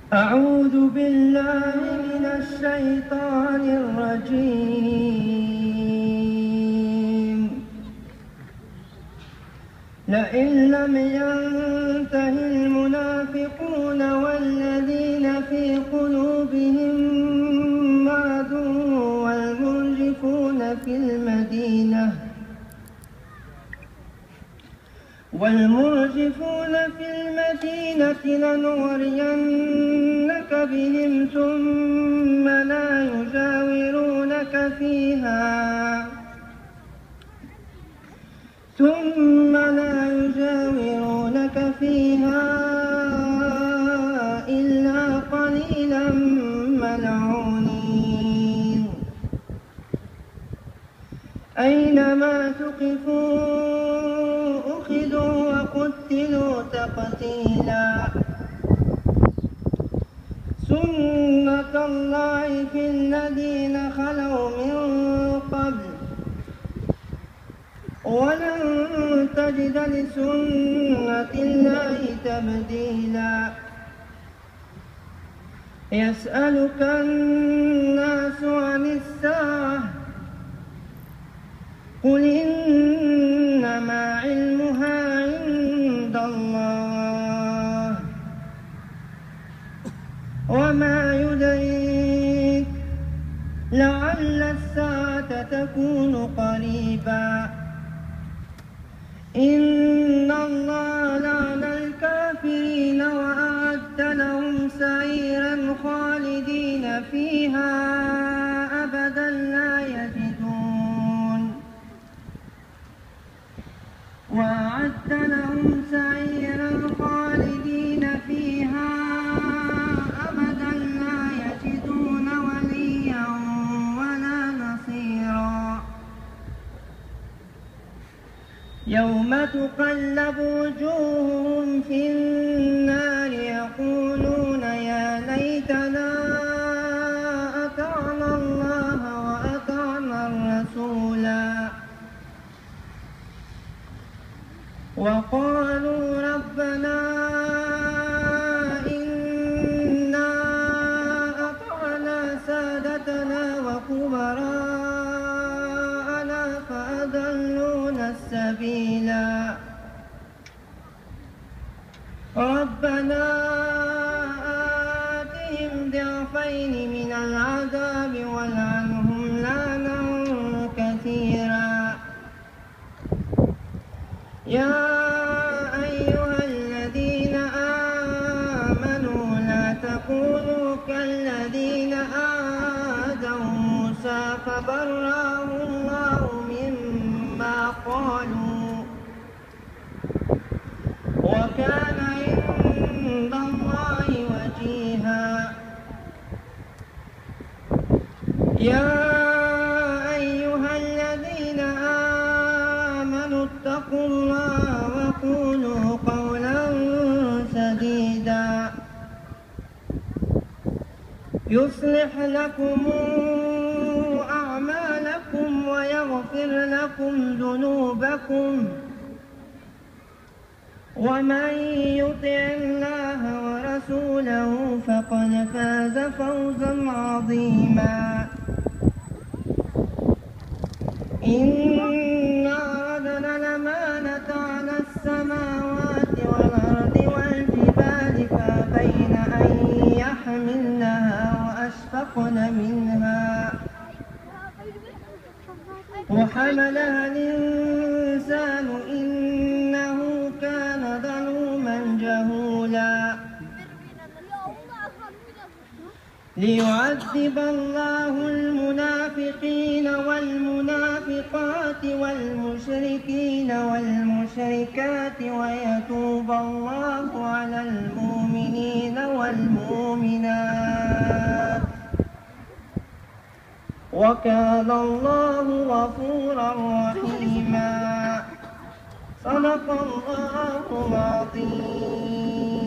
أعوذ بالله من الشيطان الرجيم. لئن لم ينته المنافقون والذين في قلوبهم مرض والمرجفون في المدينة لنغرينك بهم ثم لا يجاورونك فيها إلا قليلا ملعونين. أينما ثقفوا أخذوا وقتلوا تقتيلا. سنة الله في الذين خلوا من قبل ولن تجد لسنة الله تبديلا. يسألك الناس عن الساعة قل إنما علمها عند الله وما يدريك لعل الساعة تكون قريبا. إن الله لعن الكافرين وأعد لهم سعيرا خالدين فيها أبدا لا يجدون وليا ولا نصيرا. يوم تقلب وجوههم في النار يقولون يا ليتنا أطعنا الله وأطعنا الرسولا وقالوا ربنا إنا أطعنا سادتنا وكبراءنا فأضلونا السبيلا. ربنا آتهم ضعفين من العذاب والعنهم لعنا كثيرا. يا أيها الذين آمنوا لا تكونوا كالذين آذوا موسى فبرأه الله مما قالوا وكان عند الله وجيها. يا أيها الذين آمنوا اتقوا الله وقولوا قولا سديدا يصلح لكم أعمالكم ويغفر لكم ذنوبكم ومن يطع الله ورسوله فقد فاز فوزا عظيما. إنا عرضنا الأمانة على السماوات والأرض والجبال فأبين أن يحملنها وأشفقن منها وحملها الإنسان إنه كان ظلوما جهولا. ليعذب الله المنافقين والمنافقات والمشركين والمشركات ويتوب الله على المؤمنين والمؤمنات وكان الله غفورا رحيما. صدق الله العظيم.